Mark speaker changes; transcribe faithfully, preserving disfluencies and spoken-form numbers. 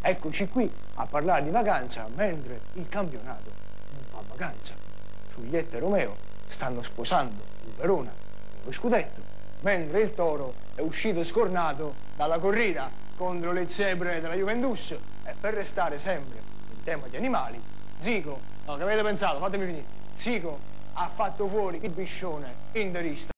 Speaker 1: Eccoci qui a parlare di vacanza mentre il campionato non fa vacanza. Giulietta e Romeo stanno sposando il Verona con lo scudetto, mentre il Toro è uscito scornato dalla corrida contro le zebre della Juventus. E per restare sempre in tema di animali, Zico, no, che avete pensato? Fatemi finire. Zico ha fatto fuori il biscione interista.